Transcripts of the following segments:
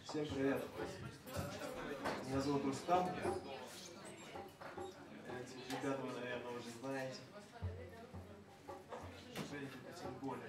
Всем привет! Меня зовут Рустам. Этих ребят вы, наверное, уже знаете. Женька тем более.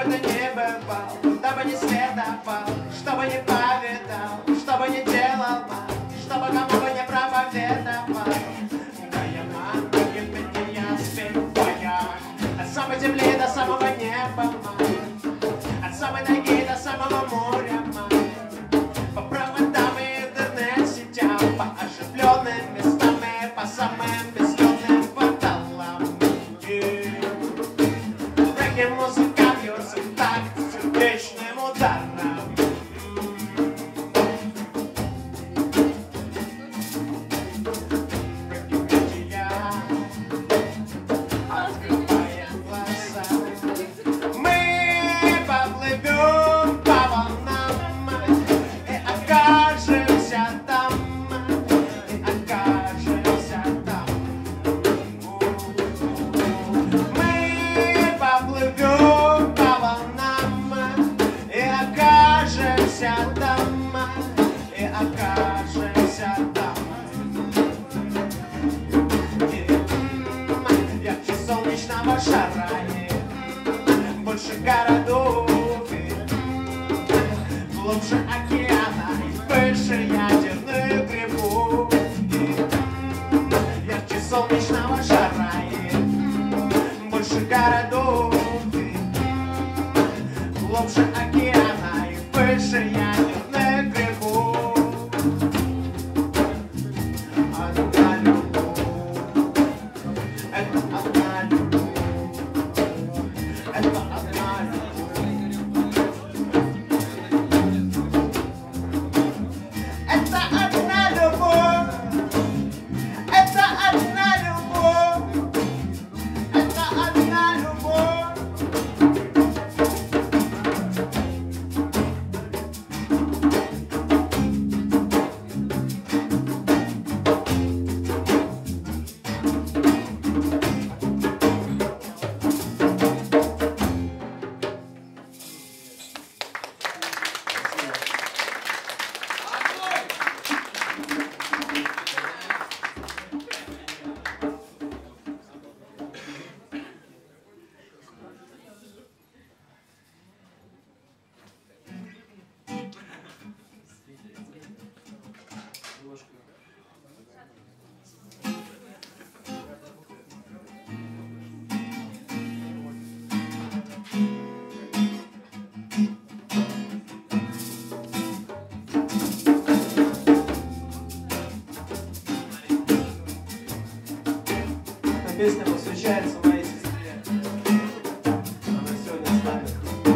ты ни бывал, куда бы ни следовал, что бы ни повидал, что бы ни делал, что бы кому бы не проповедовал. Да я могу я спеть твоя, от самой земли до самого неба, от самой ноги до самого моря, по проводам и интернет-сетям, по оживленным местам и по самым безлюдным кварталам. Регги-музыка бьется в такт сердечным ударом. Открываем глаза, мы поплывем по волнам и окажемся там, и окажемся там. Мы поплывем по волнам и окажемся там, и окажемся там. Ярче солнечного шара, больше городов, глубже океана и выше ядерных грибов. Ярче солнечного шара, больше городов, глубже океана и выше ядерных грибов. Одна любовь, это одна любовь, это одна любовь. Это одна любовь, это одна любовь, это одна любовь. Эта песня посвящается моей сестре. Она сегодня с нами.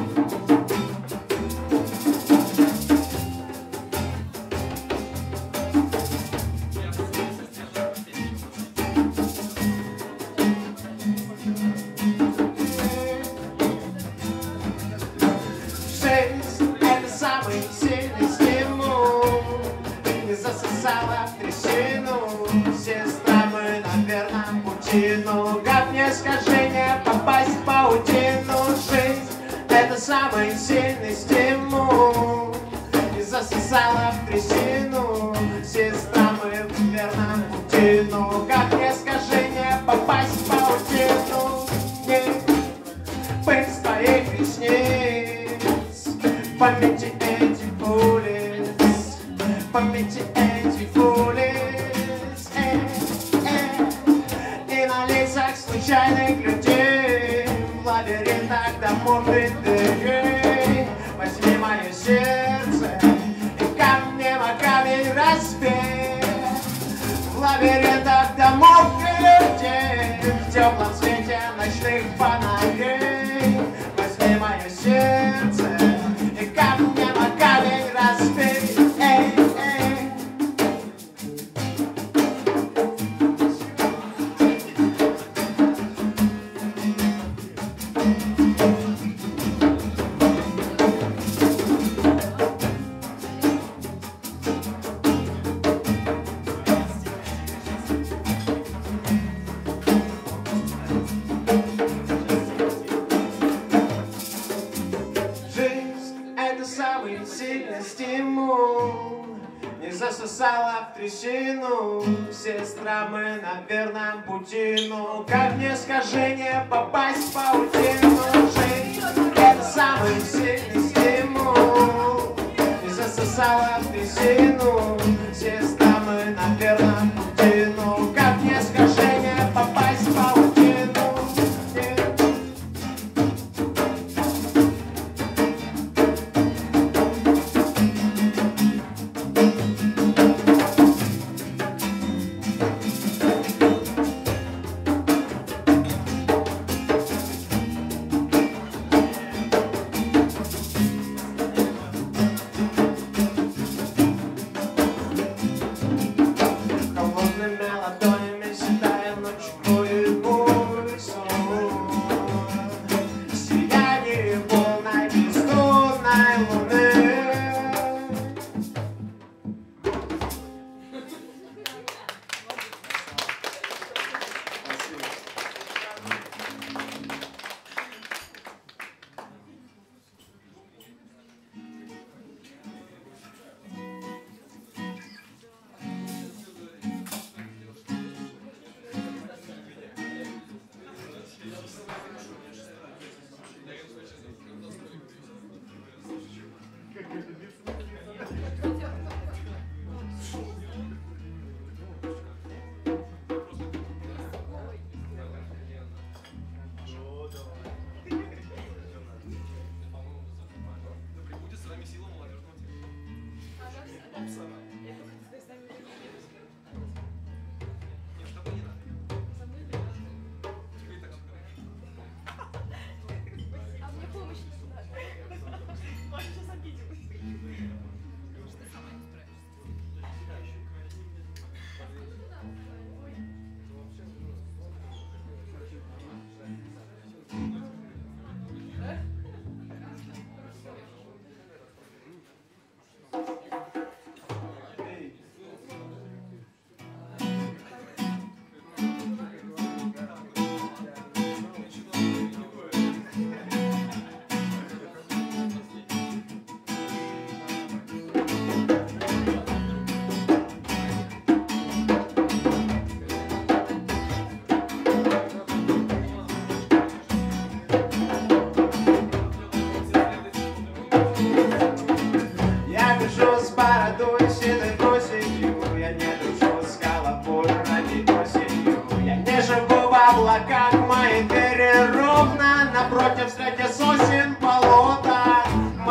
Жизнь — это самый сильный стимул. Не засосала в трясину, сестра, мы на верном пути. Ну как мне скажи, не попасть в паутину? Жизнь — это самый сильный стимул. Не засосала в трясину, сестра, мы в верном пути. Ну как мне скажи, не попасть в паутину? Не быть с твоих ресниц, памяти этих улиц, памяти этих улиц, и на лицах случайных людей, в лабиринтах домов и дверей. Возьми мое сердце и камнем о камень разбей, в лабиринтах домов и людей, в теплом свете ночных фонарей. Возьми мое сердце и камнем о камень разбей. Сильный стимул, не засосала в трясину, сестра, мы на верном пути. Ну как мне скажи, не попасть в паутину? Жизнь — это самый сильный стимул. И засосала в трясину. Сестра, мы на верном пути. Ну как мне скажи, не попасть в паутину? Как мои двери ровно напротив встретя сосен болота.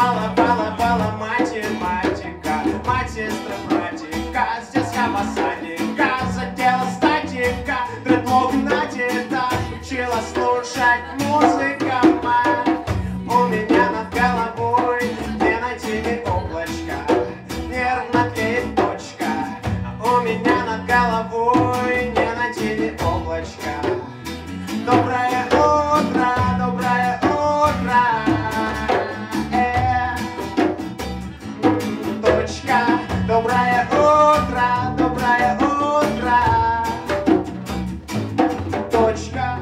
Мало математика, мать, сестра, братика, с детского садика, затеяла статика, тредлог надета, учила слушать музыка. У меня над головой не найти ни облачка, нервно тлеет точка. У меня над головой не найти ни облачка. Доброе утро, доброе утро, точка. Доброе утро, доброе утро, точка.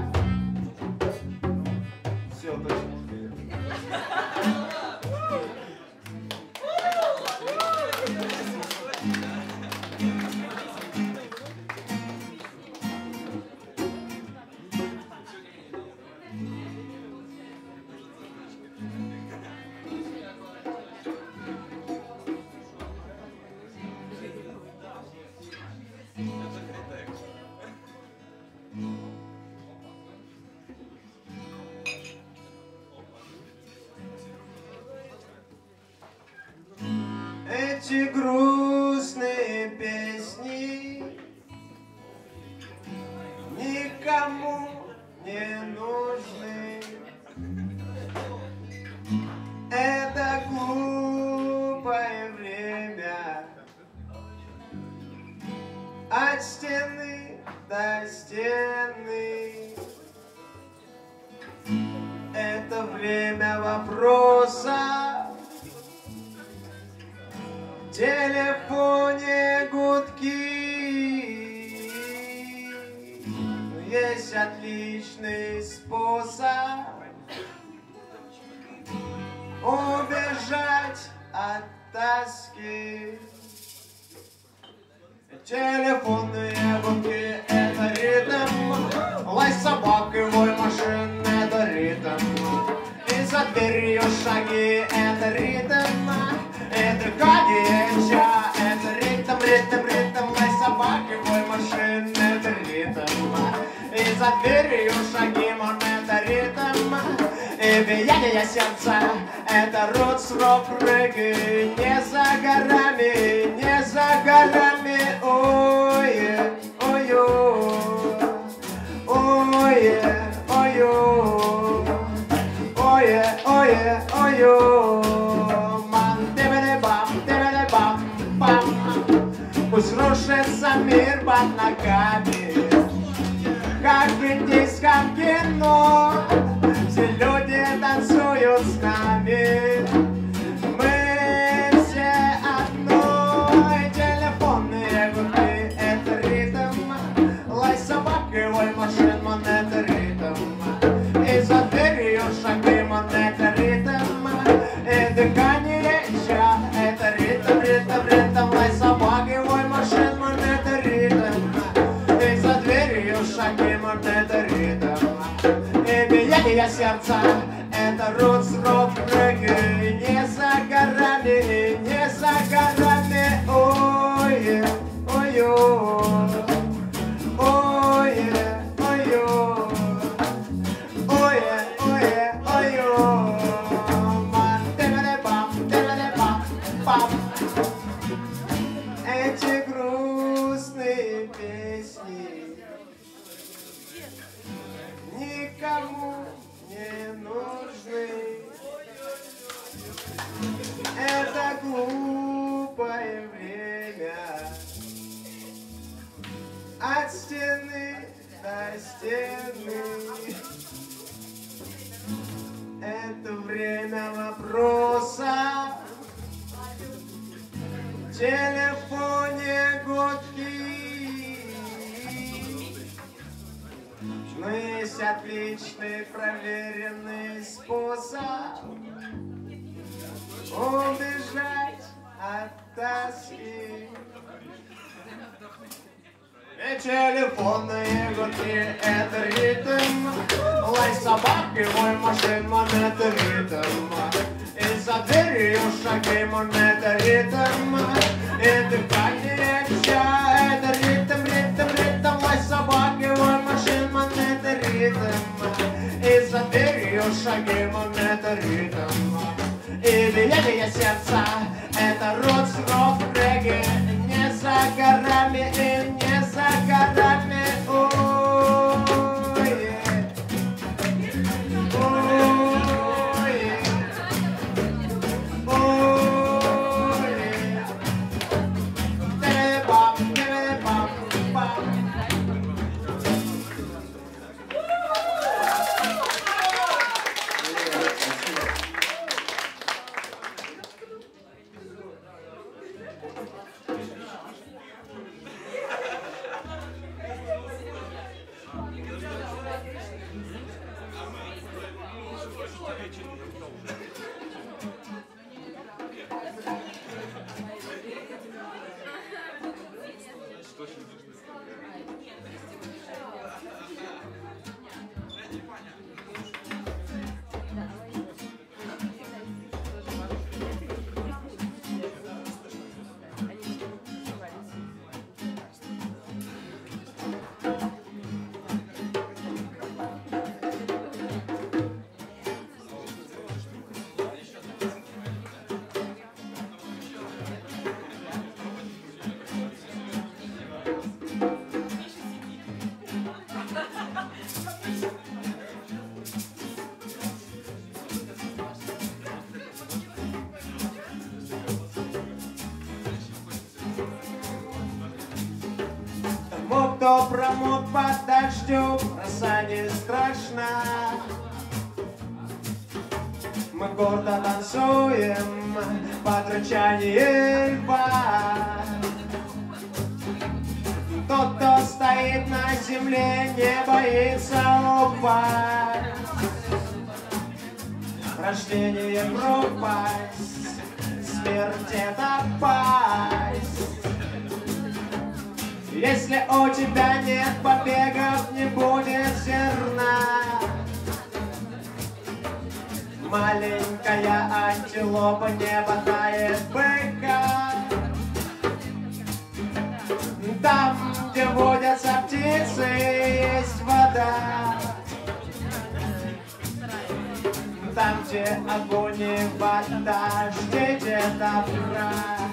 Все, точка. Эти грустные песни никому не нужны. Это глупое время от стены до стены. Это время вопроса. В телефоне гудки. Есть отличный способ убежать от тоски. Телефонные гудки — это ритм. Лай собак и вой машин — это ритм. И за дверью шаги. добивание. Это ритм, ритм, ритм моей собаки, мой машин, это ритм. И за дверью шаги, мон, это ритм. И биение сердца, это рутс, рок, регги. Не за горами, не за горами. Ой, ой, ой, ой, ой, ой, ой, ман, тибери-бам, бам. Пусть рушится мир под ногами, как в индийском кино. Все люди танцуют с нами, мы все одно. И телефонные гудки, это ритм. Лай собаки, ой, машин, мон, это ритм. И за дверью шаги, мон, это ритм. И дыхание реча, это ритм, ритм, ритм. Лай собаки, ой, машин, мон, это ритм. И за дверью шаги, мон, это ритм. И биение сердца, это рутс, рок, регги. Не за горами, не за горами. Ой, ой, ой, ой, ой, ой, ой, ман, тибери-бам, бам. Эти грустные песни никому не нужны. Это глупое время от стены до стены. Это время вопроса, в телефоне гудки. Но есть отличный проверенный способ убежать от тоски. И телефонные гудки, это ритм. Лай собаки, мой машин, мон, это ритм. И за дверью шаги, мон, это ритм. И дыхание реча, это ритм, ритм, ритм. Лай собаки, мой машин, мон, это ритм. И за дверью шаги, мон, это ритм. И биение сердца, это рутс, рок, регги. Не за горами и не за горами. Ой, ой, ой. Тибери-бам, тибери-бам, бам. Кто промок под дождем, роса не страшна. Мы гордо танцуем под рычание льва. Тот, кто стоит на земле, не боится упасть. Рождение пропасть, смерть это пасть. Если у тебя нет побегов, не будет зерна. Маленькая антилопа не ботает быка. Там, где водятся птицы, есть вода. Там, где огонь и вода, ждите добра.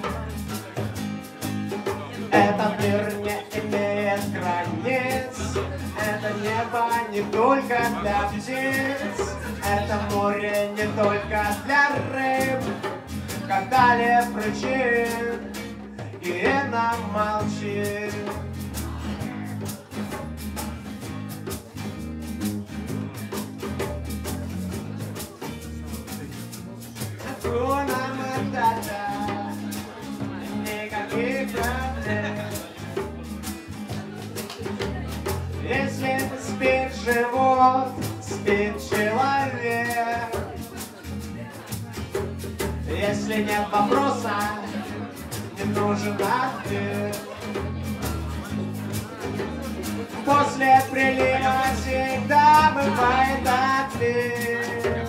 Этот мир не имеет границ. Это небо не только для птиц. Это море не только для рыб. Когда лев рычит, гиена молчит. Акуна Матата, никаких проблем. Если спит живот, спит человек. Если нет вопроса, не нужен ответ. После прилива всегда бывает ответ.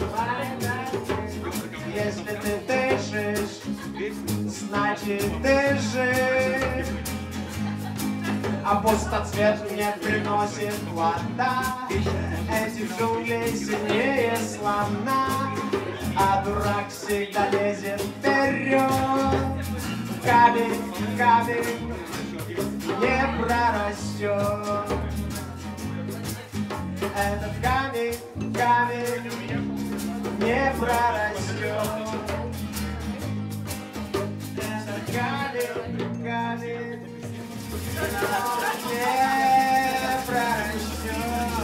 Если ты дышишь, значит ты жив. А пустоцвет мне приносит вода. Эти джунгли сильнее слона, а дурак всегда лезет вперед. Камень, камень не прорастет. Этот камень, камень не прорастет. Этот камень, камень не прорастет.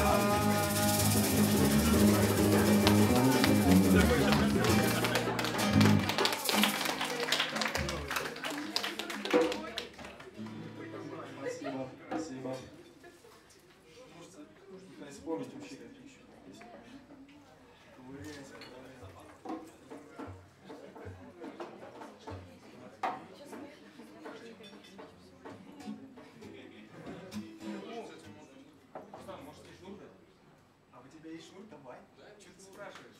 Спасибо, спасибо. Можно вспомнить вообще какие еще песни. А у тебя есть шнур? Давай. Что ты спрашиваешь?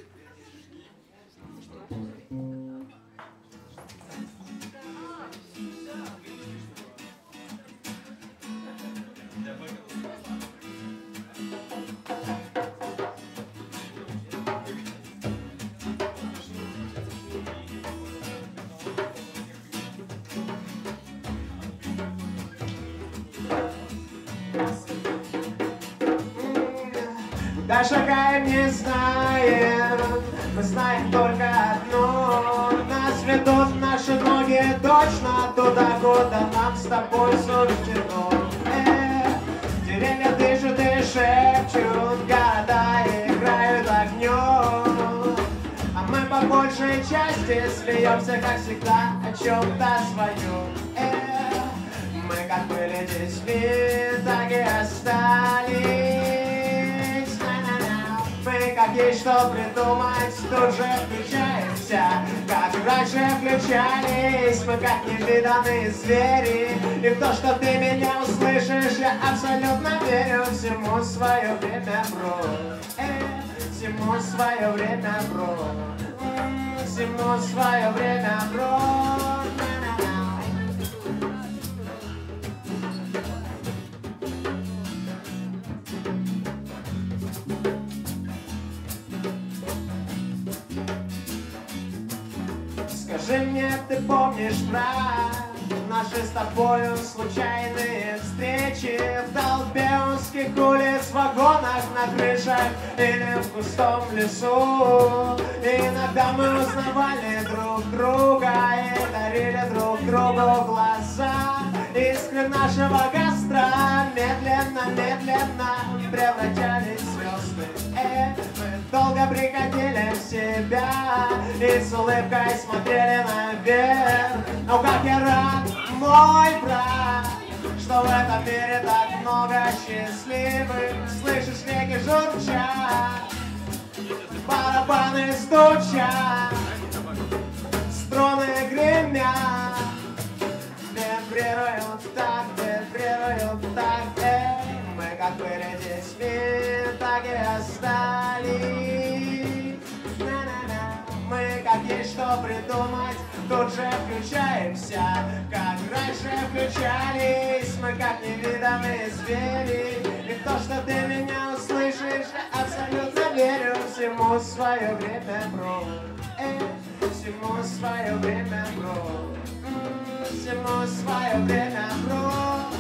Куда шагаем, не знаем, мы знаем только одно. Нас ведут наши ноги точно туда, куда нам с тобой суждено. Деревья дышат и шепчут, города играют огнем. А мы по большей части смеемся, как всегда, о чем-то своем. Мы как были детьми, так и остались. Мы как есть что придумать, тут же включаемся. Как раньше включались, мы как невиданные звери. И в то, что ты меня услышишь, я абсолютно верю. Всему свое время, бро. Всему свое время, бро. Всему свое время, бро. Скажи мне, ты помнишь про наши с тобою случайные встречи в толпе узких улиц, в вагонах, на крышах или в густом лесу? Иногда мы узнавали друг друга и дарили друг другу глаза. Искры нашего костра медленно, медленно превращались в звезды. Мы долго приходили в себя и с улыбкой смотрели наверх. Но как я рад, мой брат, что в этом мире так много счастливых. Слышишь, реки журчат, барабаны стучат, струны гремят, вибрируют так, вибрируют так. Мы как были детьми, так и остались. Мы как есть что придумать, тут же включаемся, как раньше включались мы, как невиданные звери. И в то, что ты меня услышишь, я абсолютно верю. Всему свое время, бро. Всему свое время, бро. Всему свое время, бро.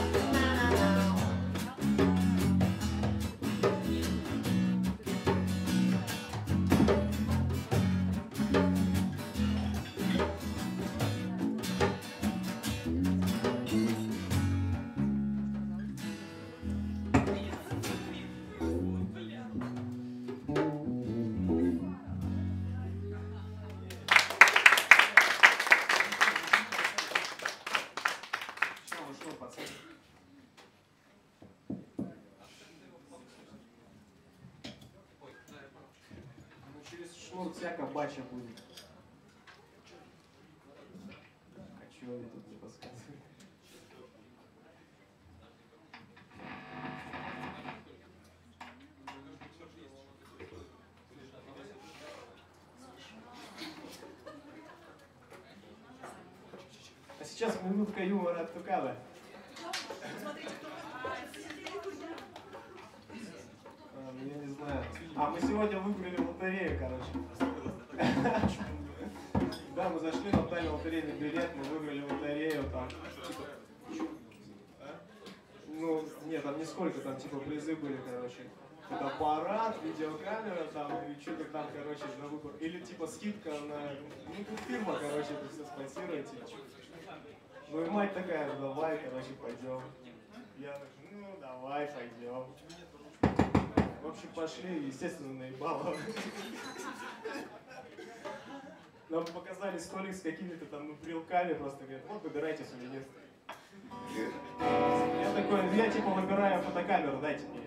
Всяко бача будет. А чего вы тут не подсказываете? А сейчас минутка юмора от Тукава. Я не знаю. А мы сегодня выиграли лотерею, короче. Да, мы зашли, нам дали лотерейный билет, мы выиграли лотерею, там, типа, ну, нет, там не сколько, там, типа, призы были, короче. Фотоаппарат, видеокамера, там, и что-то там, короче, на выбор. Или, типа, скидка на, ну, тут фирма, короче, это все спонсирует, типа. Ну, и мать такая, ну, давай, короче, пойдем. Я так, ну, давай, пойдем. В общем, пошли, естественно, наебало. Нам показали столик с какими-то там брелками, просто говорят, вот выбирайте сувенир. Я такой, я типа выбираю фотокамеру, дайте мне.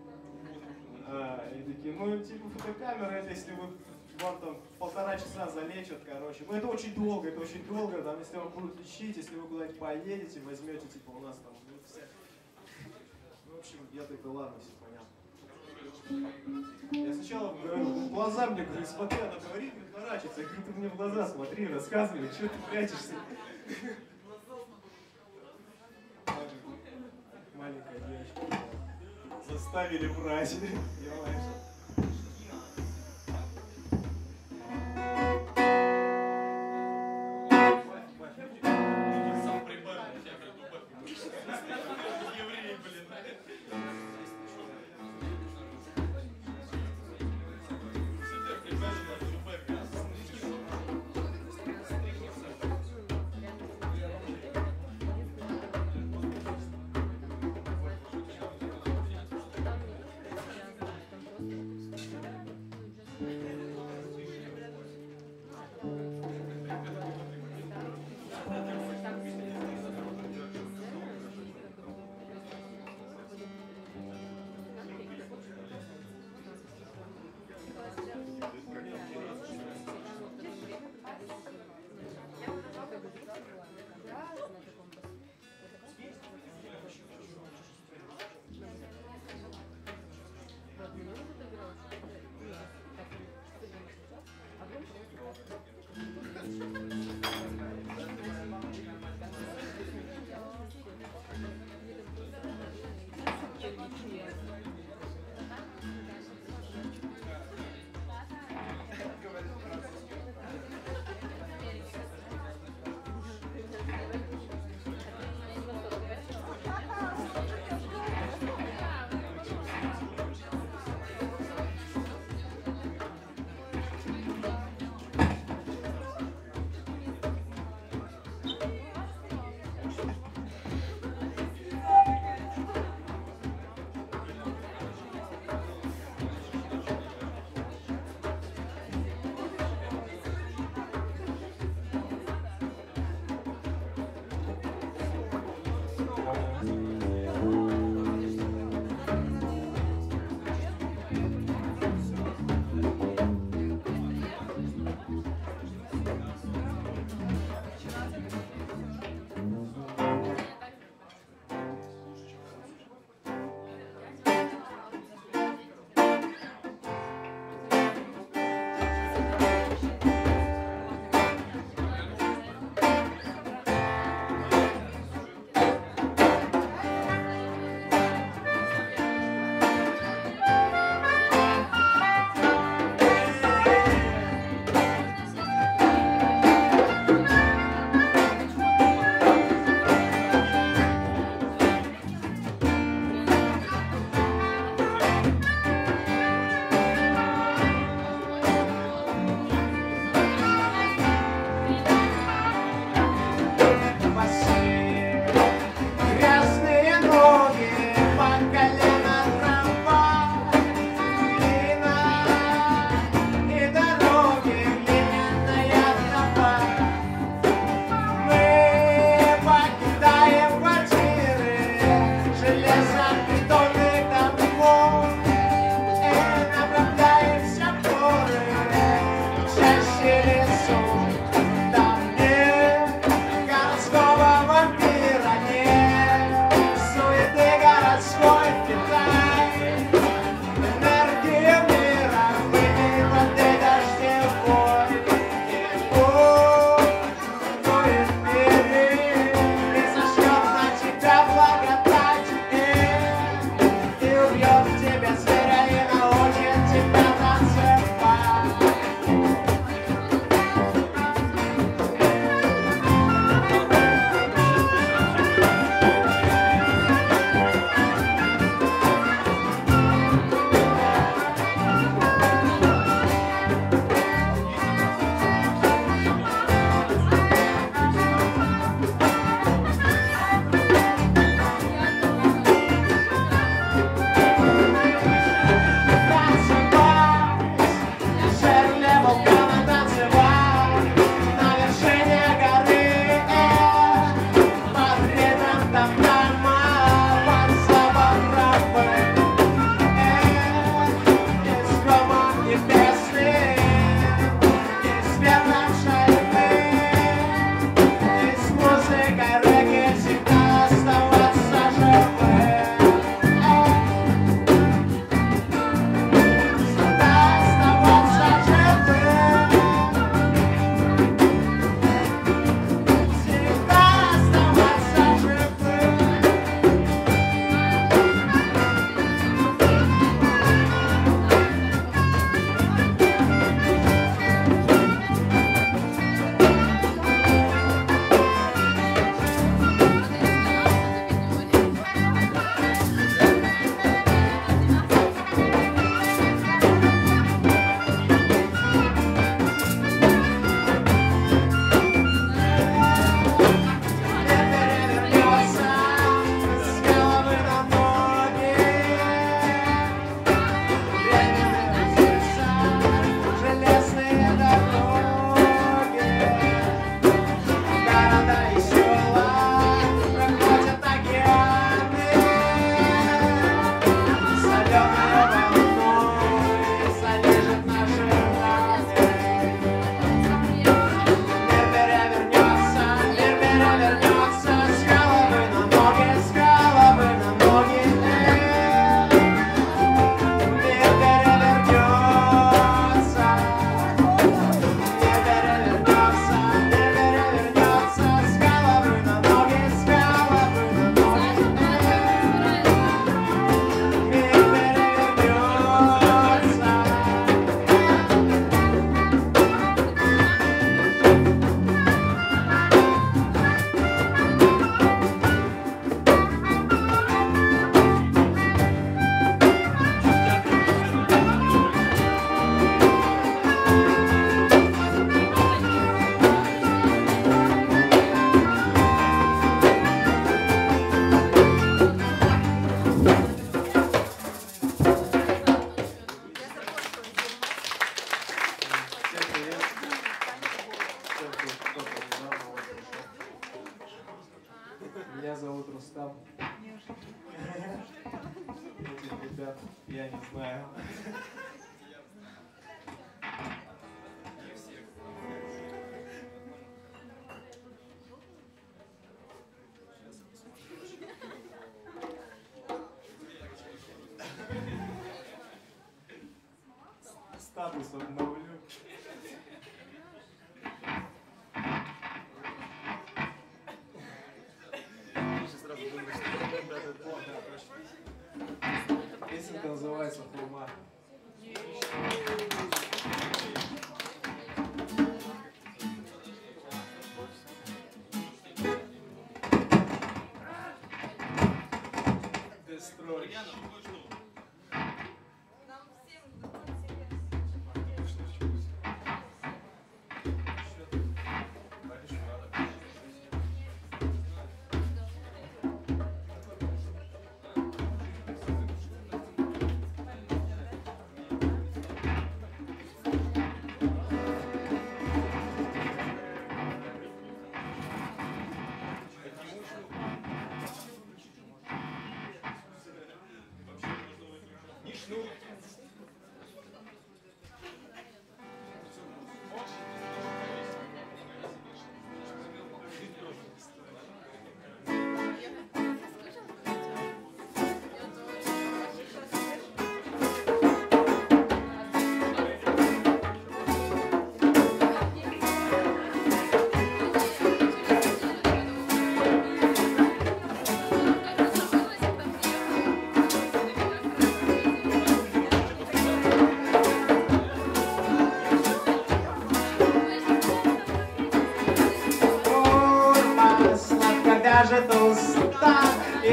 И такие, ну типа фотокамера, это если вы вам там 1,5 часа залечат, короче. Ну это очень долго, там если вам будут лечить, если вы куда-нибудь поедете, возьмете, типа у нас там, ну, все. В общем, я такой, ладно, все понятно. Я сначала говорю, в глаза мне, говорю, смотри, она говорит, не отворачивается. Я говорю, ты мне в глаза смотри, рассказывай, что ты прячешься. Маленькая девочка. Заставили брать. свой Китай. Энергия мира выпей воды дождевой. Дует мире и зажжет на тебя благодать. И убьет в тебе зверя и научит тебя танцевать. Меня зовут Рустам. Этих ребят я не знаю. Статус обновлю. Песенка называется «Хурма». Дестрой.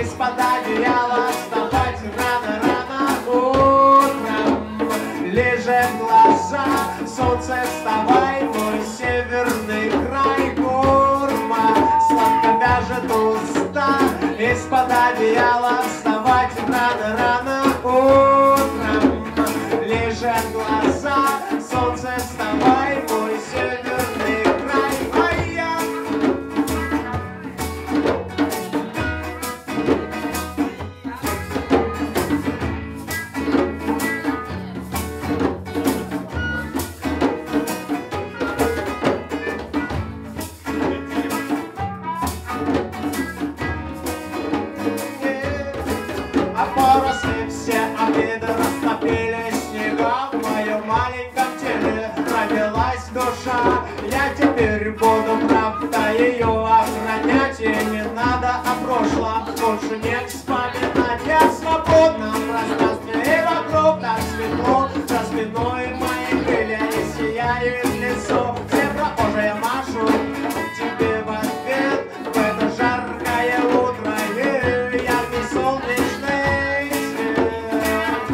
из-под одеяла вставать рано-рано утром. Лежат глаза, солнце, вставай, мой северный край. Курма сладко вяжет уста, из-под одеяла вставать рано-рано утром. Лежат глаза, солнце, вставай, мой северный край. Ай-я! А поросли все обиды, растопили снега. В моем маленьком теле родилась душа. Я теперь буду, правда, ее охранять. И не надо о прошлом лучше не вспоминать. Я в свободном пространстве, и вокруг так светло. За спиной мои крылья и сияет лицо. Все прохожие машут тебе в ответ. В это жаркое утро и яркий солнечный свет.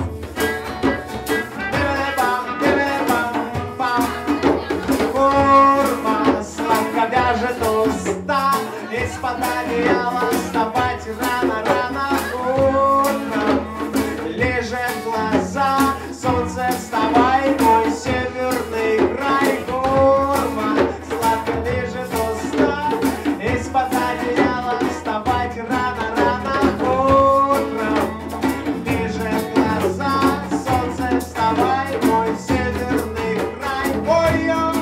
Курма сладко вяжет уста, из-под одеяла вставать рано-рано утром. Лежат глаза, солнце, вставай, мой северный край. Курма сладко вяжет уста, из-под одеяла вставать рано-рано утром. Лежат глаза, солнце, вставай, мой северный край. Ой-ой!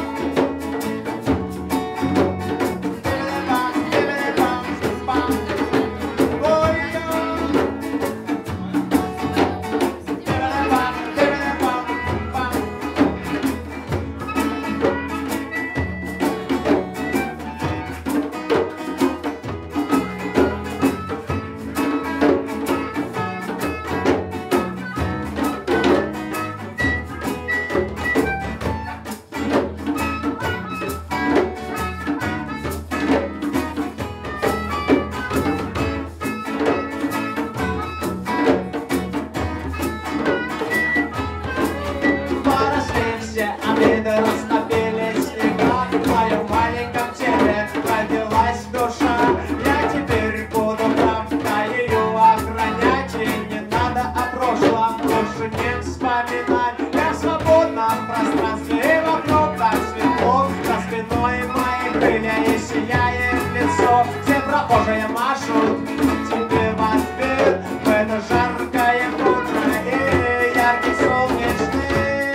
Обиды растопили снега, в моем маленьком теле родилась душа. Я теперь буду, правда, ее охранять. И не надо о прошлом лучше не вспоминать. Я в свободном пространстве, и вокруг так светло. За спиной мои крылья и сияет лицо. Все прохожие машут тебе в ответ. В это жаркое утро и яркий солнечный.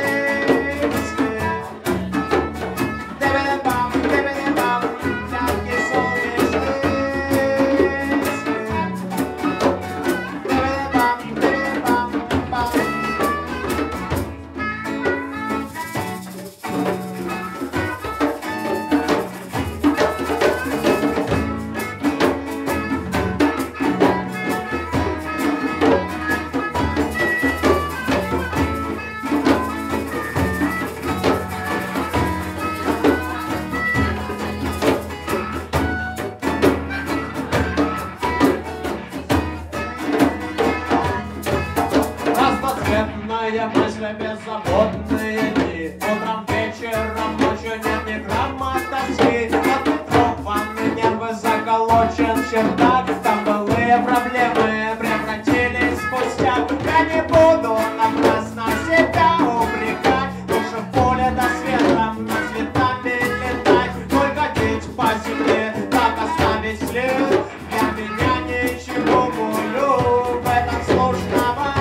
Разноцветные мысли, беззаботные дни. Утром, вечером, ночью нет ни грамма тоски. Отфильтрованы нервы, заколочен чердак. Там былые проблемы превратились в пустяк. Я не буду напрасно себя упрекать. Лучше в поле до света над цветами летать. Только деть по земле, так оставить след. Для меня ничего болю в этом сложного.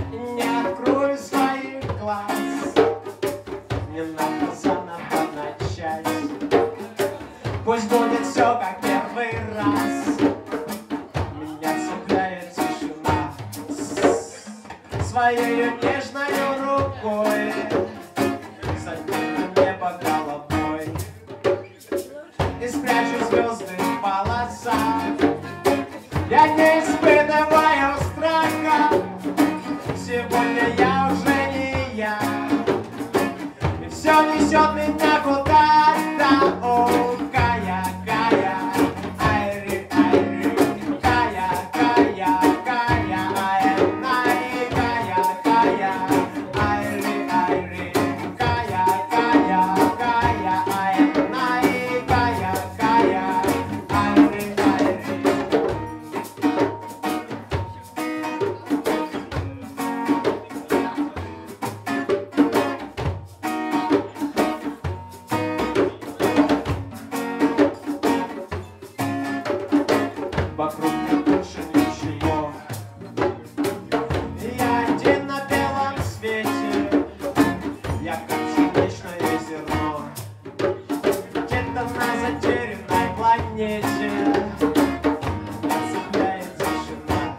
Не открою своих глаз, не надо заново начать. Пусть будет все как первый раз. Меня цепляет тишина своей нежной рукой. Задену небо головой и спрячу звезды в полосах. Я не испытываю страха. Сегодня я уже не я. И все несет меня куда-то. О, Кая, Кая, айри, айри, Кая, Кая, Кая, айри, Кая, Кая, айри, айри, Кая, Кая, Кая, айри, Кая, Кая, айри, айри. Вокруг нет больше ничего. Я один на белом свете. Я как пшеничное зерно. Где-то на затерянной планете. Меня цепляет тишина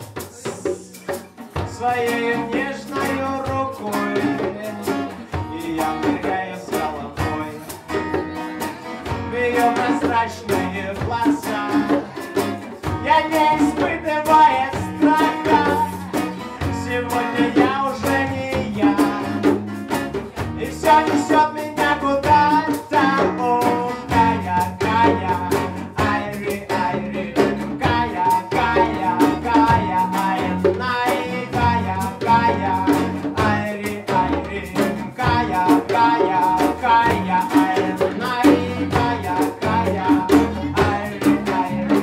своей нежной рукой. И я ныряю с головой в ее прозрачные глаза. Я не испытываю страха. Сегодня я уже не я. И все несет меня куда-то. О, Кая, Кая, айри, айри, Кая, Кая, Кая, айри, Кая, Кая, айри, айри, Кая, Кая, Кая, айри, Кая, Кая, айри, айри.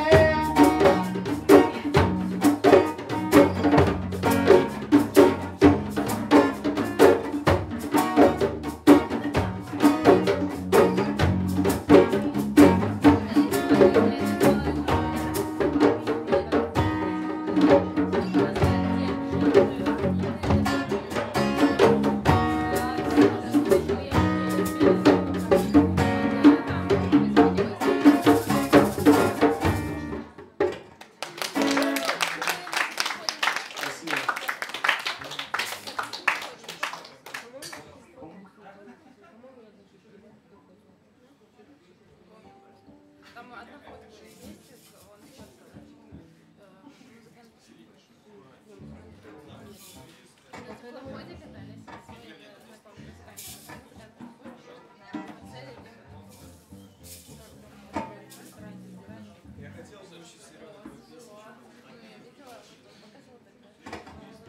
Там одна фотка вместе, он сейчас музыкант. В этом годе катались свои знакомые Я хотел заучить Серегу. Я видела, показывала тогда.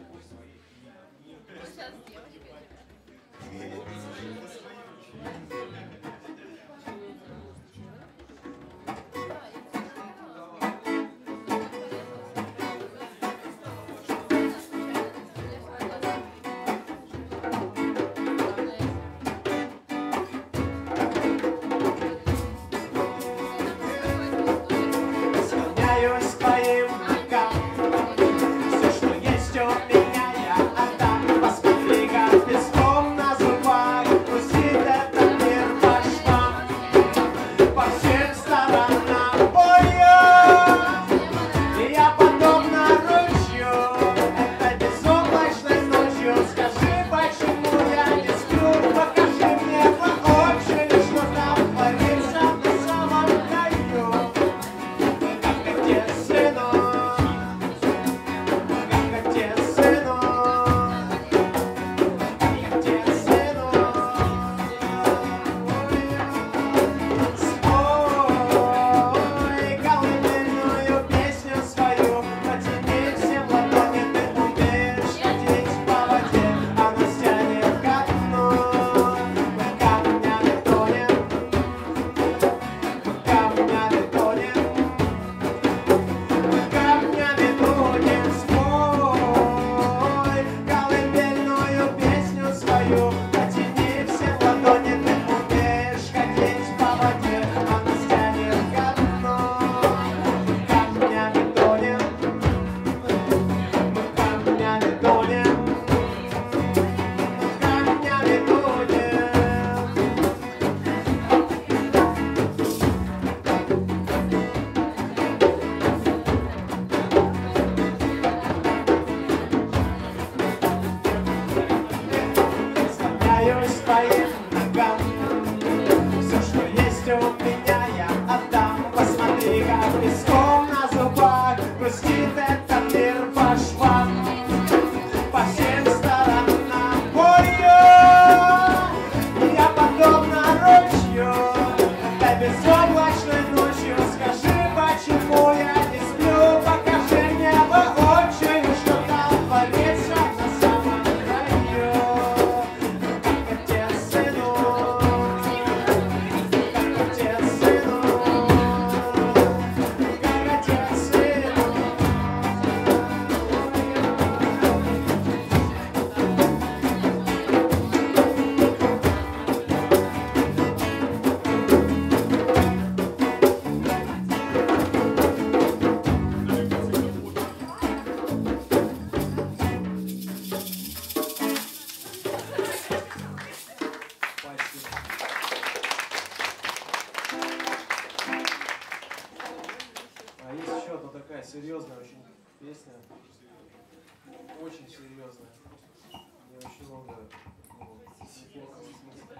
серьезная. И очень много глубокого смысла.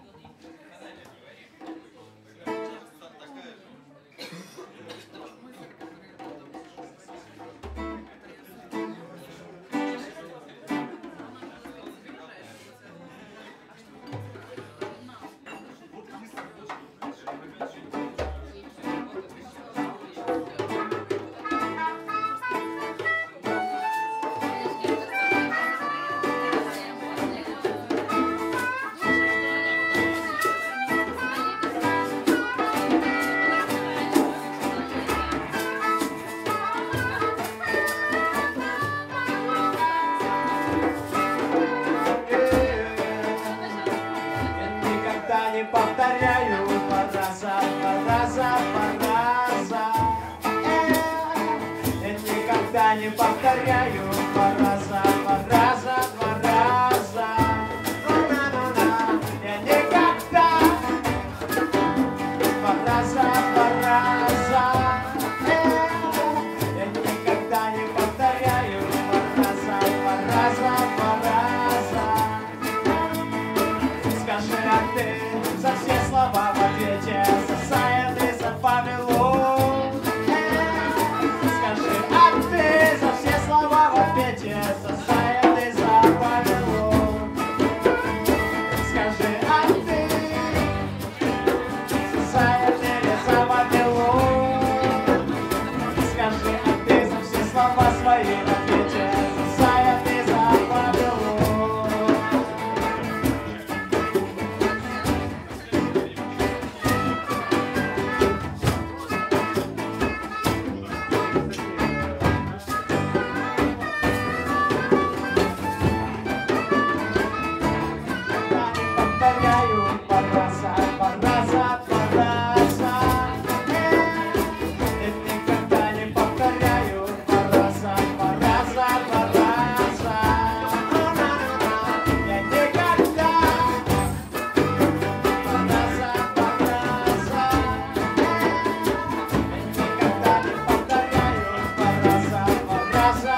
Повторяю по раза, я никогда не повторяю по раза, я никогда по раза, я никогда не повторяю по раза. Скажи, а ты за все слова в ответе сосая ты за Вавилон. Скажи, а ты за все слова в ответе сосая ты за Вавилон. Скажи, а ты сосая ты за Вавилон. Скажи, а ты за все слова свои в ответе сосая ты за Вавилон. Повторяю по раза, я никогда не повторяю по раза, я никогда по раза, я никогда не повторяю по раза.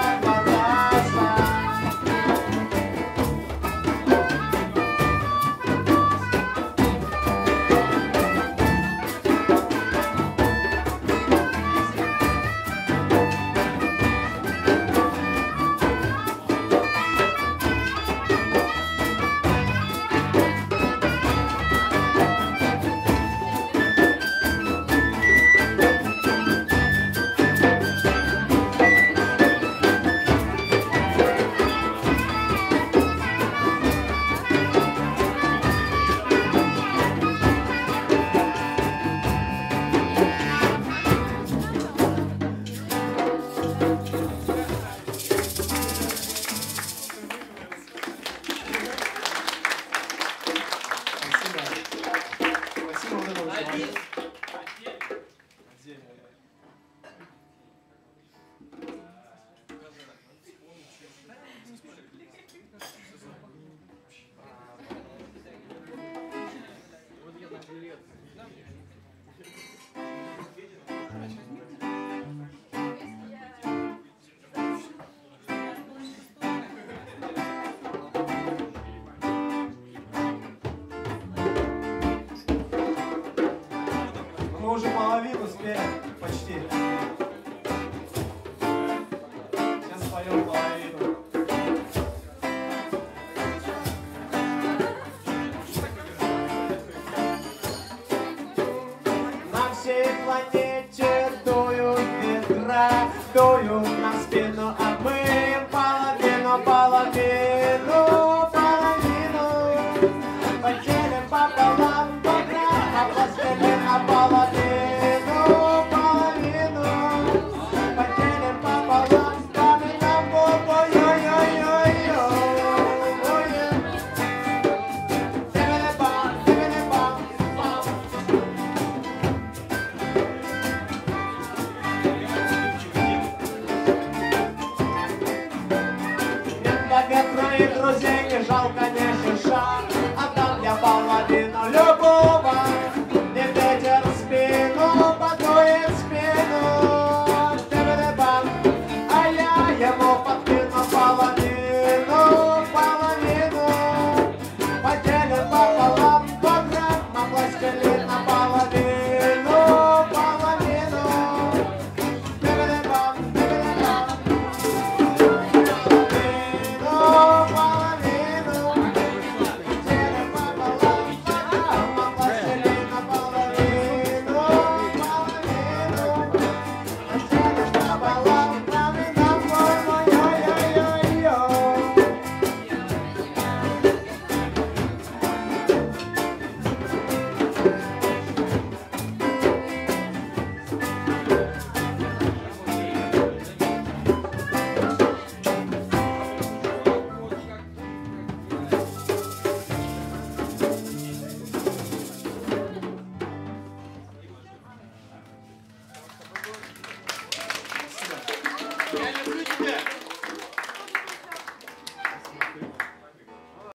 Спасибо, вот это вот отдельно. Мы уже половину спели, почти. Сейчас споем половину. На всей планете дуют ветра, дуют на спину, а мы половину поделим пополам, а пластилин половину поделим пополам, каменным буквой, ветра и друзей не жалко.